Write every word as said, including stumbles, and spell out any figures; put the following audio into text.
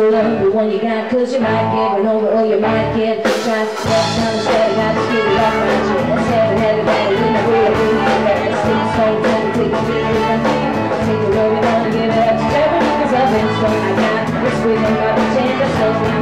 to love the one you got, cause you might get run over or you might get shot. Next time instead, I got to get it off my chest. Haven't had a battle in the real room. Six stones, don't take a beat with them. Take the worry, gonna give it up to seven, cause I've been strong. I got this rhythm, got the chance, I